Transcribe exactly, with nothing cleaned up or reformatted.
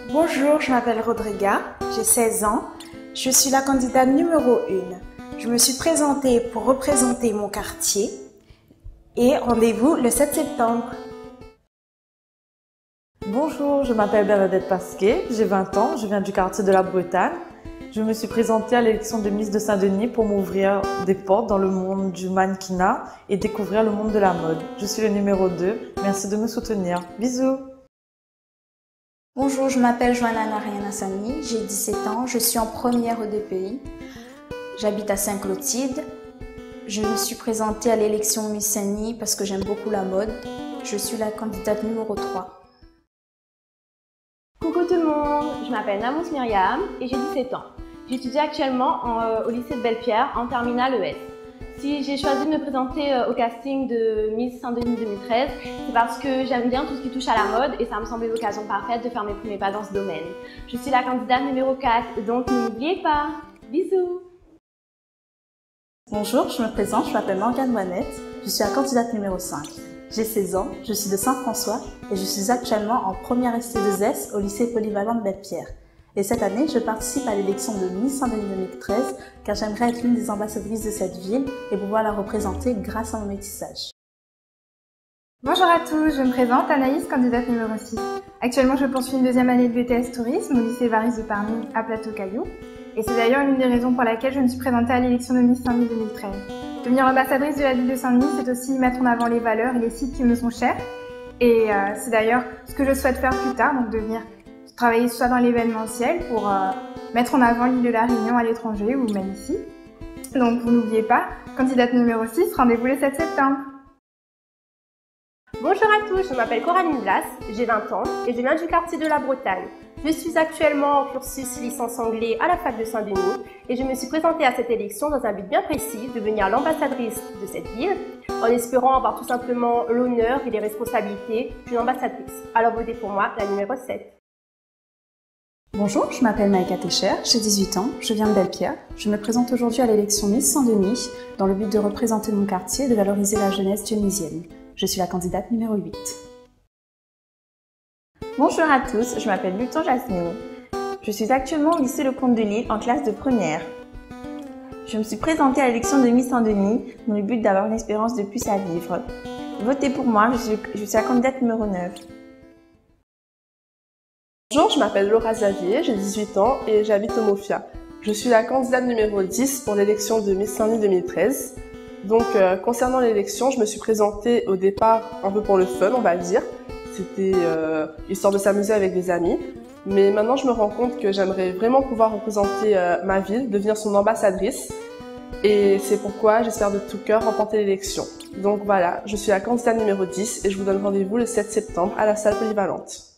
Bonjour, je m'appelle Rodriga, j'ai seize ans, je suis la candidate numéro un. Je me suis présentée pour représenter mon quartier et rendez-vous le sept septembre. Bonjour, je m'appelle Bernadette Pasquet, j'ai vingt ans, je viens du quartier de la Bretagne. Je me suis présentée à l'élection de Miss de Saint-Denis pour m'ouvrir des portes dans le monde du mannequinat et découvrir le monde de la mode. Je suis le numéro deux, merci de me soutenir. Bisous! Bonjour, je m'appelle Joanna Narian Hassani, j'ai dix-sept ans, je suis en première E D P I. J'habite à Saint-Clotilde. Je me suis présentée à l'élection Miss Saint-Denis parce que j'aime beaucoup la mode. Je suis la candidate numéro trois. Coucou tout le monde, je m'appelle Namous Myriam et j'ai dix-sept ans. J'étudie actuellement en, euh, au lycée de Belle-Pierre en terminale E S. Si j'ai choisi de me présenter euh, au casting de Miss Saint-Denis deux mille treize, c'est parce que j'aime bien tout ce qui touche à la mode et ça me semblait l'occasion parfaite de faire mes premiers pas dans ce domaine. Je suis la candidate numéro quatre, donc n'oubliez pas. Bisous! Bonjour, je me présente, je m'appelle Morgane Wanette, je suis la candidate numéro cinq. J'ai seize ans, je suis de Saint-François et je suis actuellement en première S T deux S au lycée polyvalent de Belle-Pierre. Et cette année, je participe à l'élection de Miss Saint-Denis deux mille treize car j'aimerais être l'une des ambassadrices de cette ville et pouvoir la représenter grâce à mon métissage. Bonjour à tous, je me présente, Anaïs, candidate numéro six. Actuellement, je poursuis une deuxième année de B T S Tourisme au lycée Varis de Parny à Plateau-Caillou. Et c'est d'ailleurs l'une des raisons pour laquelle je me suis présentée à l'élection de Miss Saint-Denis deux mille treize. Devenir ambassadrice de la ville de Saint-Denis, c'est aussi mettre en avant les valeurs et les sites qui me sont chers. Et euh, c'est d'ailleurs ce que je souhaite faire plus tard, donc devenir travailler soit dans l'événementiel pour euh, mettre en avant l'île de la Réunion à l'étranger ou même ici. Donc vous n'oubliez pas, candidate numéro six, rendez-vous le sept septembre. Bonjour à tous, je m'appelle Coraline Blas, j'ai vingt ans et je viens du quartier de la Bretagne. Je suis actuellement en cursus licence anglais à la fac de Saint-Denis et je me suis présentée à cette élection dans un but bien précis, devenir l'ambassadrice de cette ville, en espérant avoir tout simplement l'honneur et les responsabilités d'une ambassadrice. Alors votez pour moi la numéro sept. Bonjour, je m'appelle Maïka Técher, j'ai dix-huit ans, je viens de Belle-Pierre. Je me présente aujourd'hui à l'élection Miss Saint-Denis dans le but de représenter mon quartier et de valoriser la jeunesse dionysienne. Je suis la candidate numéro huit. Bonjour à tous, je m'appelle Luton Jasmine. Je suis actuellement au lycée Le Comte de Lille en classe de première. Je me suis présentée à l'élection de Miss Saint-Denis dans le but d'avoir une espérance de plus à vivre. Votez pour moi, je suis, je suis la candidate numéro neuf. Bonjour, je m'appelle Laura Xavier, j'ai dix-huit ans et j'habite au Mofia. Je suis la candidate numéro dix pour l'élection de Miss Saint-Denis deux mille treize. Donc, euh, concernant l'élection, je me suis présentée au départ un peu pour le fun, on va dire. C'était euh, histoire de s'amuser avec des amis. Mais maintenant, je me rends compte que j'aimerais vraiment pouvoir représenter euh, ma ville, devenir son ambassadrice. Et c'est pourquoi j'espère de tout cœur remporter l'élection. Donc voilà, je suis la candidate numéro dix et je vous donne rendez-vous le sept septembre à la salle polyvalente.